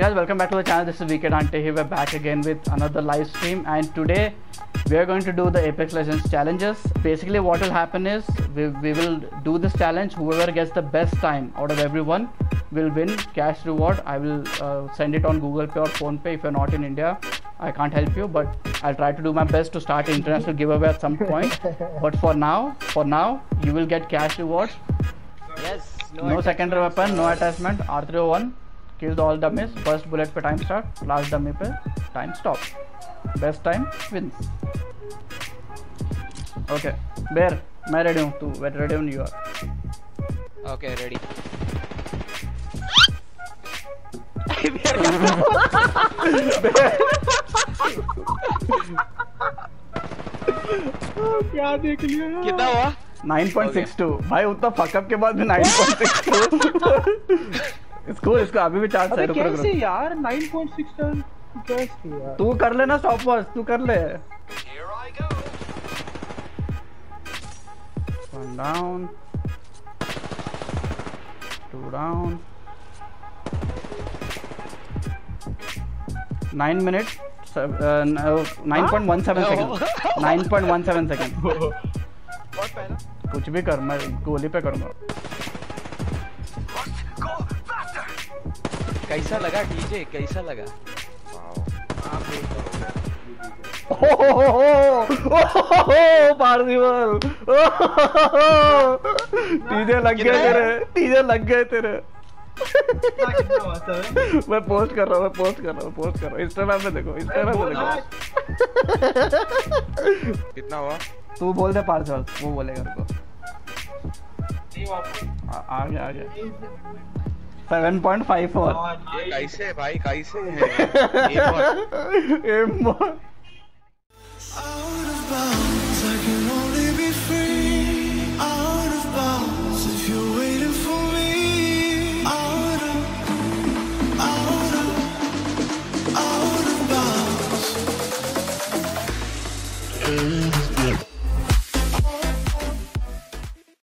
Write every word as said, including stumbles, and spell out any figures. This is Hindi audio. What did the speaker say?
guys, welcome back to the channel. This is V K Dante here. We're back again with another live stream, and today we are going to do the Apex Legends challenges. Basically what will happen is we, we will do this challenge. Whoever gets the best time out of everyone will win cash reward. I will uh, send it on Google Pay or Phone Pay. If you're not in India, I can't help you, but I'll try to do my best to start an international giveaway at some point. But for now, for now, you will get cash rewards. Yes. No, no secondary weapon, no attachment. R three oh one. Kill all dummies. First bullet पे time start. Last dummy पे time stop. Best time wins. Okay. Bear, मैं ready हूँ. तू ready हूँ you are. Okay, ready. क्या देख लिया? कितना हुआ? nine point six two. भाई उतना फकअप के बाद भी nine point six two. इसको इसको अभी भी चार्ज है. कैसे यार nine point six टर्न कैसे यार? तू कर लेना स्टॉप वॉच. तू कर ले. One down. Two down. Nine minutes. Uh, no, nine point one seven seconds. Nine point one seven seconds. बहुत पहला. कुछ भी कर, मैं गोली पे करूँगा. कैसा लगा डीजे? कैसा लगा? पार्सिवल. टीजे लग गए तेरे. टीजे लग गए तेरे. मैं पोस्ट कर रहा हूँ. मैं पोस्ट कर रहा हूँ. पोस्ट कर रहा हूँ. इंस्टाग्राम पे देखो. इंस्टाग्राम पे देखो. कितना हुआ? तू बोल दे पार्सल. वो बोलेगा उसको. आ गया आ गया. seven point five four. कैसे भाई कैसे? एम